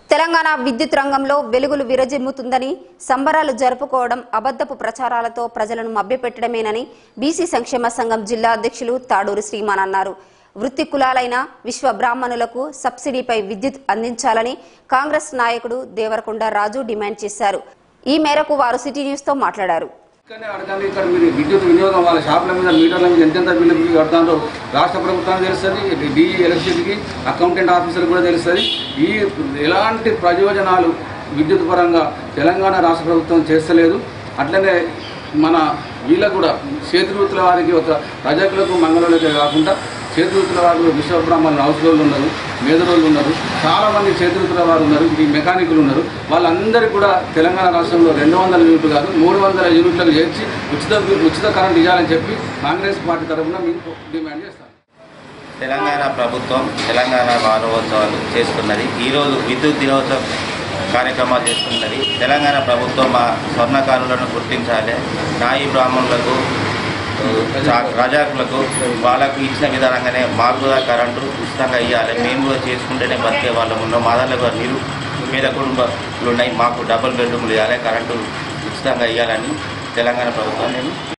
తెలంగాణ విద్యుత్ రంగంలో వెలుగులు విరజిమ్ముతుందని సంబరాలు జరుపుకోవడం అబద్ధపు ప్రచారాలతో ప్రజలను మభ్యపెట్టడమేనని బీసీ సంక్షేమ సంఘం జిల్లా అధ్యక్షులు తాడూరి శ్రీమాన్ అన్నారు. వృత్తి కులాలైన విశ్వ బ్రాహ్మణులకు సబ్సిడీపై విద్యుత్ అందించాలని కాంగ్రెస్ నాయకుడు దేవరకొండ రాజు డిమాండ్ చేశారు. ఈ మేరకు వారు సిటీ న్యూస్ తో మాట్లాడారు. విద్యుత్ వినియోగం వాళ్ళ షాపుల మీద మీటర్ల మీద ఎంతెంత బిల్లు కడతారో రాష్ట్ర ప్రభుత్వానికి తెలుస్తుంది, డిఈ ఎలక్ట్రిసిటీకి అకౌంటెంట్ ఆఫీసర్ కూడా తెలుస్తుంది. ఈ ఎలాంటి ప్రయోజనాలు విద్యుత్ పరంగా తెలంగాణ రాష్ట్ర ప్రభుత్వం చేస్తలేదు. అట్లనే మన వీళ్ళకు కూడా చేతి వృత్తుల వారికి ఒక రజకులకు మంగళులకే కాకుండా చేతి వృత్తుల వారు విశ్వబ్రాహ్మణులు హౌస్ రోళ్ళు ఉన్నారు, మేధరోళ్ళు ఉన్నారు, చాలామంది చేతి వృత్తుల వారు ఉన్నారు, ఈ మెకానికులు ఉన్నారు. వాళ్ళందరికీ కూడా తెలంగాణ రాష్ట్రంలో 200 యూనిట్లు కాదు 300 యూనిట్లకు చేర్చి ఉచిత కరెంట్ ఇవ్వాలని చెప్పి కాంగ్రెస్ పార్టీ తరఫున మీకు డిమాండ్ చేస్తాం. తెలంగాణ ప్రభుత్వం తెలంగాణ వారోత్సవాలు చేస్తున్నది. ఈరోజు విద్యుత్ దినోత్సవం కార్యక్రమాలు చేస్తున్నది. తెలంగాణ ప్రభుత్వం మా స్వర్ణకారులను గుర్తించాలి. నాయి బ్రాహ్మణులకు రజకులకు వాళ్ళకు ఇచ్చిన విధానంగానే మాకు కూడా కరెంటు ఉచితంగా ఇవ్వాలి. మేము కూడా చేసుకుంటేనే బతికే వాళ్ళము ఉన్నాం. మా దాంట్లో పేద కుటుంబాలు ఉన్నాయి. మాకు డబుల్ బెడ్రూమ్లు ఇవ్వాలి, కరెంటు ఉచితంగా ఇవ్వాలని తెలంగాణ ప్రభుత్వం నేను